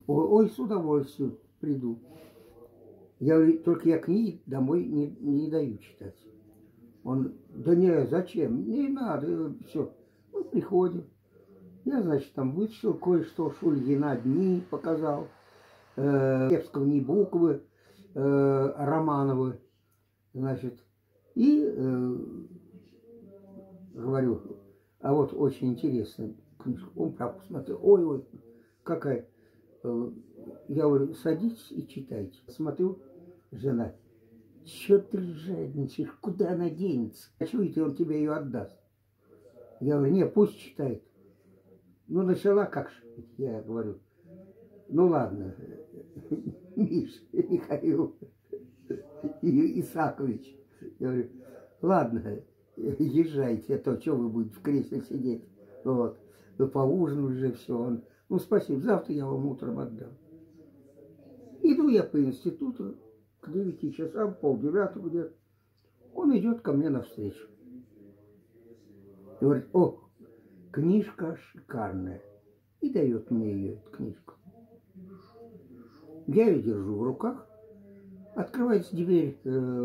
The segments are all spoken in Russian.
Ой, с удовольствием приду. Я говорю, только я книги домой не даю читать. Он, да не, зачем? Не надо, все. Мы приходим. Я, значит, там вычитал кое-что, Шульгина дни показал, Левского не буквы, Романовы, значит. И говорю, а вот очень интересная книжка. Он правда смотрел, ой, какая. Я говорю, садитесь и читайте. Смотрю, жена, что ты жадничаешь, куда она денется? А что это он тебе ее отдаст? Я говорю, не, пусть читает. Ну, начала как шипеть, я говорю, ну ладно, Михаил Исаакович. Я говорю, ладно, езжайте, а то что вы будете в кресле сидеть. Вот. Вы поужинали уже все. Ну, спасибо, завтра я вам утром отдам. Иду я по институту к 9 часам, 8:30 где-то. Он идет ко мне навстречу. И говорит, о, книжка шикарная. И дает мне ее, эту книжку. Я ее держу в руках. Открывается дверь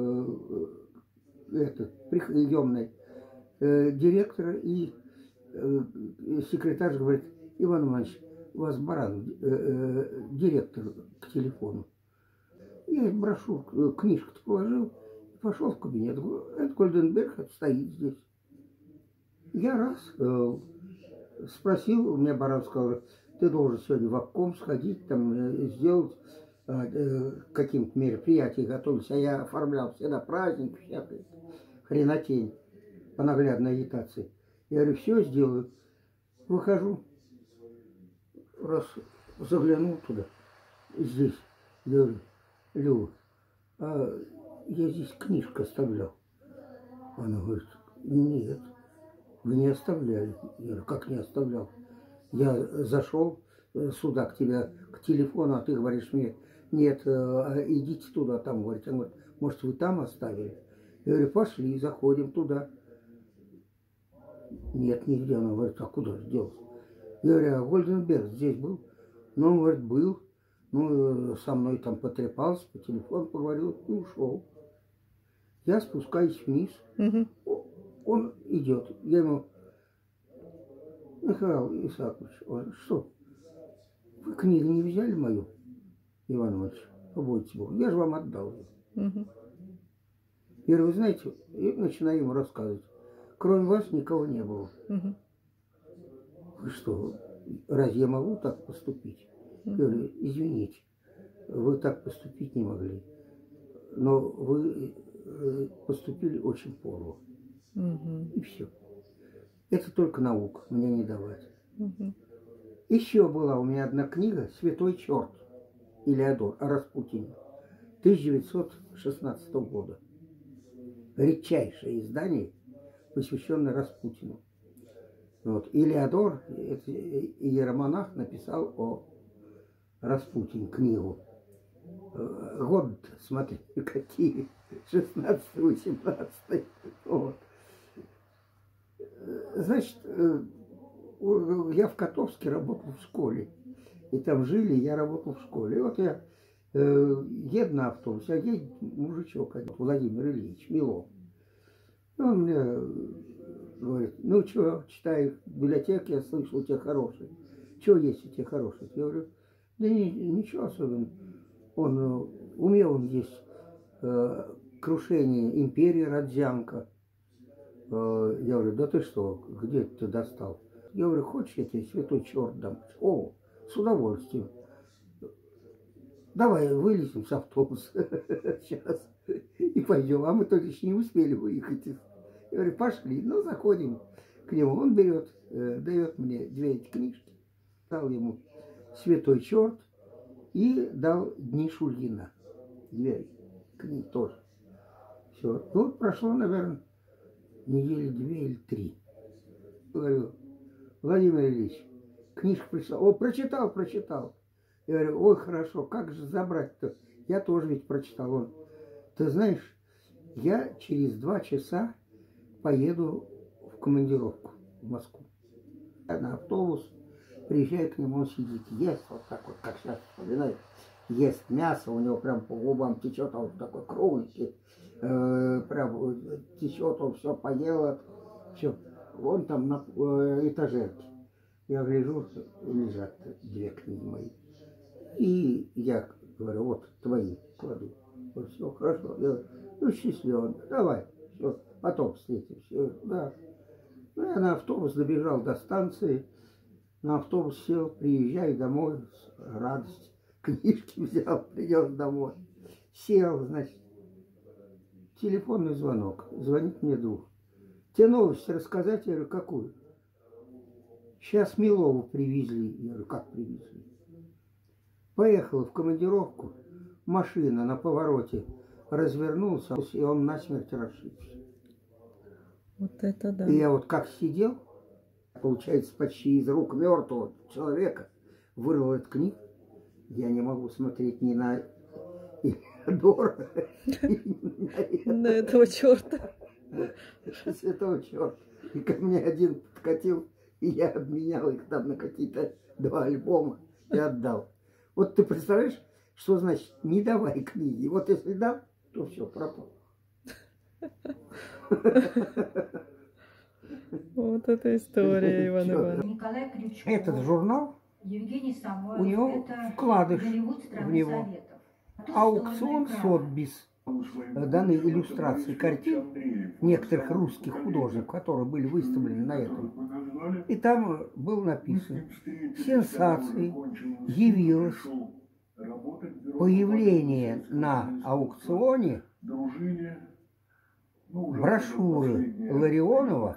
приемной директора, и секретарь говорит, Иван Иванович, у вас баран, директор к телефону. Я брошюрку, книжку-то положил, пошел в кабинет. Это Гольденберг стоит здесь. Я раз спросил, у меня баран сказал, ты должен сегодня в обком сходить, там сделать каким-то мероприятием, готовиться. А я оформлял всегда праздник, всякое, хренотень по наглядной агитации. Я говорю, все сделаю. Выхожу, раз заглянул туда, здесь, я говорю, Лёва, а я здесь книжку оставлял. Она говорит, нет, вы не оставляли. Я говорю, как не оставлял? Я зашел сюда к тебе, к телефону, а ты говоришь мне, нет, идите туда, там, говорит. Он говорит, может, вы там оставили? Я говорю, пошли, заходим туда. Нет, нигде. Она говорит, а куда же делся? Я говорю, а Гольденберг здесь был? Ну, он говорит, был. Ну, со мной там потрепался, по телефону поговорил и ушел. Я спускаюсь вниз. Он идет. Я ему, Михаил Исаакович, он, что? Вы книгу не взяли мою, Иван Иванович? Побойтесь Бога. Я же вам отдал ее. Я говорю, вы знаете, и начинаю ему рассказывать. Кроме вас никого не было. Вы что, разве я могу так поступить? Я говорю, извините, вы так поступить не могли. Но вы поступили очень подло. И все. Это только наука, мне не давать. Еще была у меня одна книга «Святой черт» Илеодор о Распутине 1916 года. Редчайшее издание, посвященное Распутину. Вот. Илеодор, это иеромонах, написал о Распутине книгу. Год, смотри, какие, 16-18. Вот. Значит, я в Котовске работал в школе. И там жили, я работал в школе. И вот я еду на автобусе, а едет мужичок один, Владимир Ильич Милов. И он мне говорит, ну что, читай в библиотеке, я слышал, у тебя хороший. Что есть у тебя хороший? Я говорю, да ничего особенного. У меня он есть «Крушение империи» Родзянко. Я говорю, да ты что, где ты достал? Я говорю, хочешь, я тебе «Святой черт» дам? О, с удовольствием. Давай вылезем с автобуса сейчас и пойдем. А мы только еще не успели выехать. Я говорю, пошли. Ну, заходим к нему. Он берет, дает мне две эти книжки. Дал ему «Святой черт» и дал «Дни Шульгина». Две книги тоже. Все. Ну, прошло, наверное, недели 2 или 3. Говорю, Владимир Ильич, книжку пришла. О, прочитал. Я говорю, ой, хорошо, как же забрать-то? Я тоже ведь прочитал. Он, ты знаешь, я через 2 часа поеду в командировку в Москву. На автобус Приезжаю к нему, он сидит, ест, вот так вот, как сейчас вспоминаю, ест мясо, у него прям по губам течет, а он такой кровненький, прям течет, он все поел, все. Он там на этажерке. Я гляжу, лежат две книги мои. И я говорю, вот твои кладу. Вот, все, хорошо. Я говорю, ну, счастливо, давай, все, потом встретимся. Да. Ну, я на автобус добежал до станции, на автобус сел, приезжаю домой, радость, книжки взял, принес домой. Сел, значит, телефонный звонок, звонит мне друг. Тебе новость рассказать? Я говорю, какую? Сейчас Милову привезли. Я говорю, как привезли? Поехала в командировку, машина на повороте развернулся, и он насмерть расшибся. Вот это да. И я вот как сидел, получается, почти из рук мертвого человека вырвал эту книгу. Я не могу смотреть ни на Дора, ни На этого черта. святого черта. И ко мне один подкатил, и я обменял их там на какие-то 2 альбома и отдал. Вот ты представляешь, что значит не давай книги? Вот если дам, то все, пропал. Вот эта история, Иван Иванович. Николай Крючков, Этот журнал, Евгений Самойлов, у него это вкладыш Голливуд в страны него. Советов. Аукцион Сотбис. Даны иллюстрации картин некоторых русских художников, которые были выставлены на этом. И там было написано: сенсацией явилось появление на аукционе брошюры Ларионова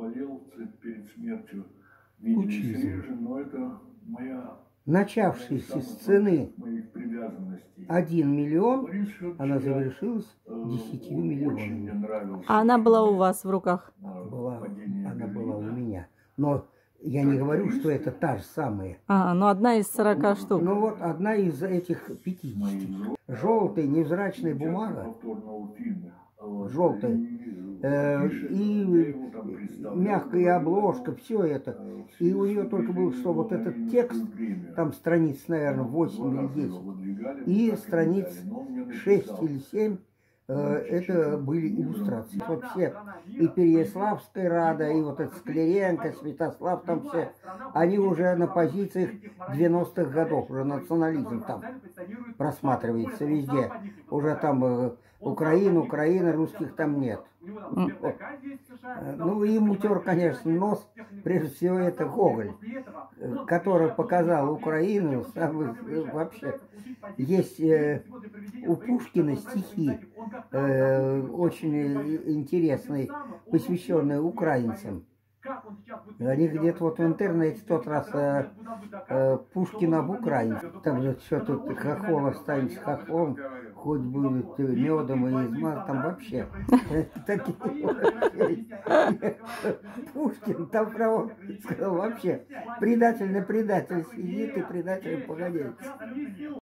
«Учитель», начавшейся с цены 1 миллион, она завершилась 10 миллионами. А она была у вас в руках? Она была у меня. Но я не говорю, что это та же самая. Ага, ну одна из 40 штук. Ну вот одна из этих 50. Желтая невзрачная бумага, желтая, и мягкая обложка, все это. И у нее только был, что вот этот текст, там страниц, наверное, 8 или 10, и страниц 6 или 7, это были иллюстрации. Вот все, и Переяславская Рада, и вот этот Скляренко, Святослав, там все, они уже на позициях 90-х годов, уже национализм там просматривается везде. Уже там Украина, русских там нет. Ну и мутер, конечно, нос, прежде всего, это Гоголь, который показал Украину, вообще. Есть у Пушкина стихи очень интересные, посвященные украинцам. Они где-то вот в интернете тот раз Пушкин об Украине. Там же что тут хохол останется хохлом, хоть будет медом и измаз, там вообще. Пушкин там прямо сказал вообще, предатель на предатель сидит и предатель погодит.